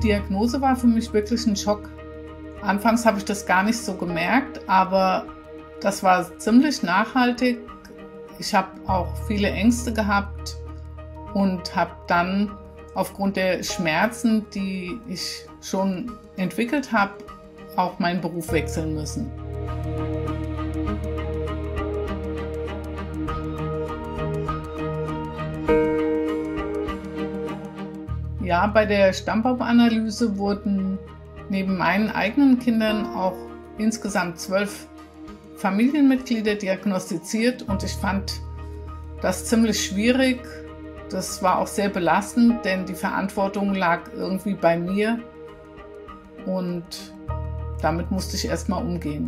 Diagnose war für mich wirklich ein Schock. Anfangs habe ich das gar nicht so gemerkt, aber das war ziemlich nachhaltig. Ich habe auch viele Ängste gehabt und habe dann aufgrund der Schmerzen, die ich schon entwickelt habe, auch meinen Beruf wechseln müssen. Ja, bei der Stammbaumanalyse wurden neben meinen eigenen Kindern auch insgesamt 12 Familienmitglieder diagnostiziert und ich fand das ziemlich schwierig. Das war auch sehr belastend, denn die Verantwortung lag irgendwie bei mir und damit musste ich erstmal umgehen.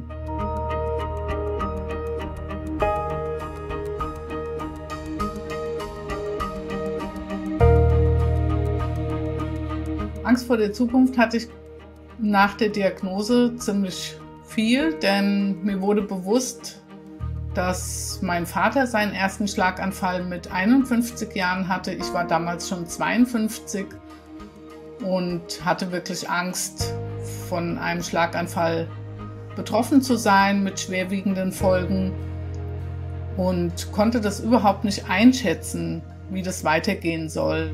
Angst vor der Zukunft hatte ich nach der Diagnose ziemlich viel, denn mir wurde bewusst, dass mein Vater seinen ersten Schlaganfall mit 51 Jahren hatte. Ich war damals schon 52 und hatte wirklich Angst, von einem Schlaganfall betroffen zu sein mit schwerwiegenden Folgen und konnte das überhaupt nicht einschätzen, wie das weitergehen soll.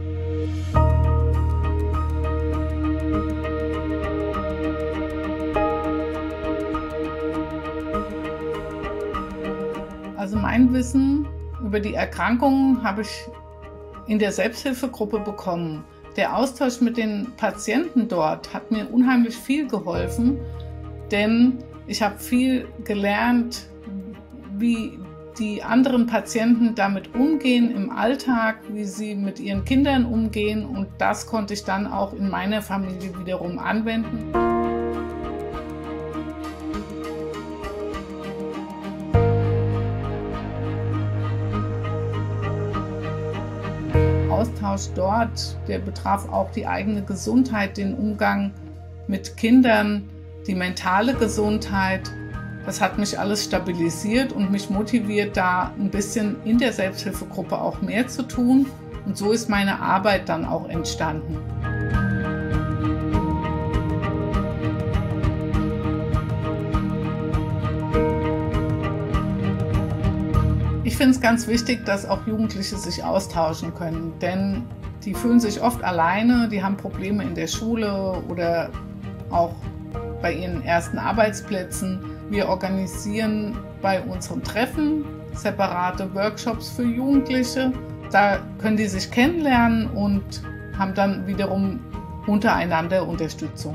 Also mein Wissen über die Erkrankungen habe ich in der Selbsthilfegruppe bekommen. Der Austausch mit den Patienten dort hat mir unheimlich viel geholfen, denn ich habe viel gelernt, wie die anderen Patienten damit umgehen im Alltag, wie sie mit ihren Kindern umgehen und das konnte ich dann auch in meiner Familie wiederum anwenden. Austausch dort, der betraf auch die eigene Gesundheit, den Umgang mit Kindern, die mentale Gesundheit. Das hat mich alles stabilisiert und mich motiviert, da ein bisschen in der Selbsthilfegruppe auch mehr zu tun. Und so ist meine Arbeit dann auch entstanden. Ich finde es ganz wichtig, dass auch Jugendliche sich austauschen können, denn die fühlen sich oft alleine, die haben Probleme in der Schule oder auch bei ihren ersten Arbeitsplätzen. Wir organisieren bei unseren Treffen separate Workshops für Jugendliche. Da können die sich kennenlernen und haben dann wiederum untereinander Unterstützung.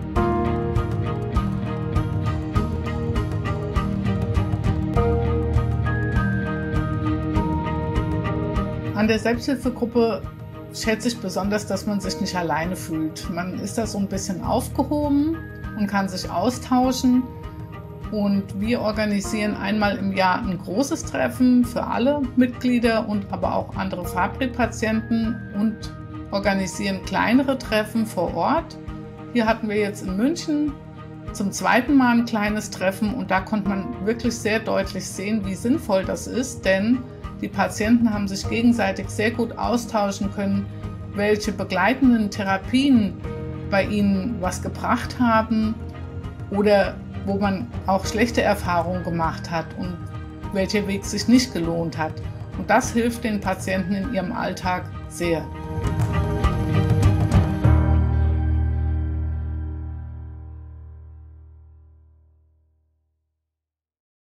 An der Selbsthilfegruppe schätze ich besonders, dass man sich nicht alleine fühlt. Man ist da so ein bisschen aufgehoben und kann sich austauschen. Und wir organisieren einmal im Jahr ein großes Treffen für alle Mitglieder und aber auch andere Fabry-Patienten und organisieren kleinere Treffen vor Ort. Hier hatten wir jetzt in München zum zweiten Mal ein kleines Treffen und da konnte man wirklich sehr deutlich sehen, wie sinnvoll das ist, denn die Patienten haben sich gegenseitig sehr gut austauschen können, welche begleitenden Therapien bei ihnen was gebracht haben oder wo man auch schlechte Erfahrungen gemacht hat und welcher Weg sich nicht gelohnt hat. Und das hilft den Patienten in ihrem Alltag sehr.